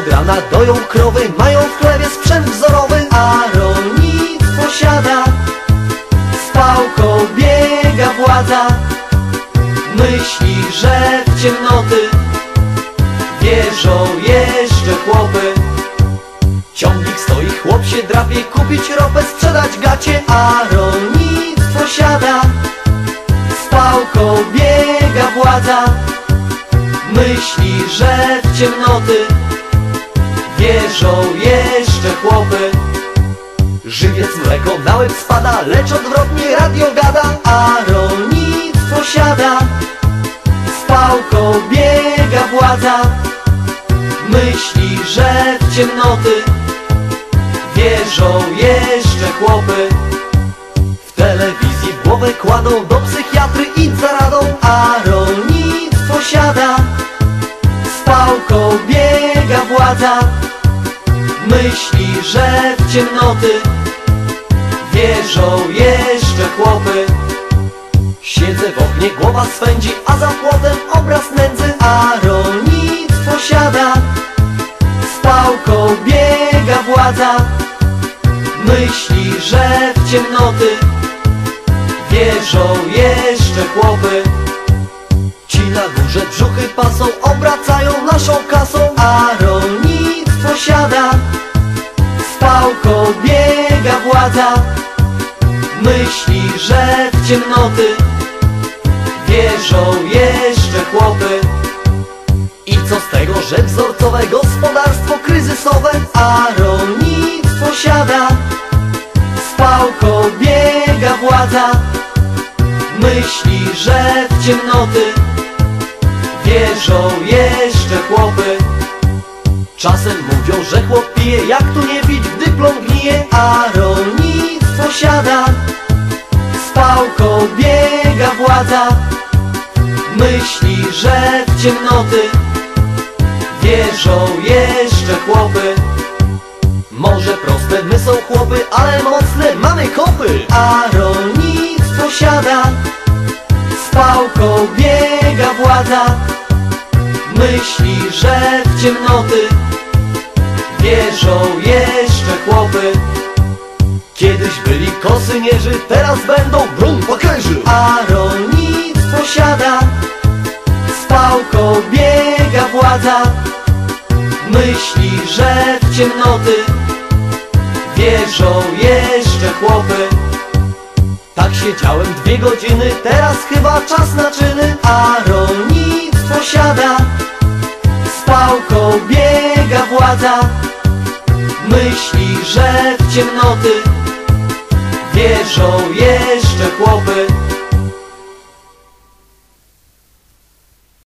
od rana doją krowy, mają w chlewie sprzęt wzorowy, a rolnictwo siada, z pałką biega władza. Myśli, że w ciemnoty wierzą jeszcze chłopy. Ciągnik stoi, chłop się drapie, kupić ropę, sprzedać gacie, a rolnictwo siada, z pałką biega władza. Myśli, że w ciemnoty wierzą jeszcze chłopy. Żywiec mleko na łeb spada, lecz odwrotnie radio gada, a rolnictwo siada, z pałką biega władza. Myśli, że w ciemnoty wierzą jeszcze chłopy. W telewizji w głowę kładą, do psychiatry idź za radą, a rolnictwo siada, z pałką biega władza. Myśli, że w ciemnoty wierzą jeszcze chłopy. Siedzę w oknie, głowa swędzi, a za płotem obraz nędzy, a rolnictwo siada, z pałką biega władza. Myśli, że w ciemnoty wierzą jeszcze chłopy. Ci na górze brzuchy pasą, obracają naszą kasą, a rolnictwo siada, z pałką biega władza. Myśli, że w ciemnoty wierzą jeszcze chłopy. I co z tego, że wzorcowe gospodarstwo kryzysowe, a rolnictwo siada, z pałką biega władza. Myśli, że w ciemnoty wierzą jeszcze chłopy. Czasem mówią, że chłop pije, jak tu nie pić, gdy plon gnije, a rolnictwo siada, z pałką biega władza. Myśli, że w ciemnoty wierzą jeszcze chłopy. Może proste my są chłopy, ale mocne mamy kopy, a rolnictwo siada, z pałką biega władza. Myśli, że w ciemnoty wierzą jeszcze chłopy. Kiedyś byli kosynierzy, teraz będą brunpakerzy, a rolnictwo siada, z pałką biega władza. Myśli, że w ciemnoty wierzą jeszcze chłopy. Tak siedziałem 2 godziny, teraz chyba czas na czyny, a rolnictwo siada, z pałką biega władza. Myśli, że w ciemnoty wierzą jeszcze chłopy.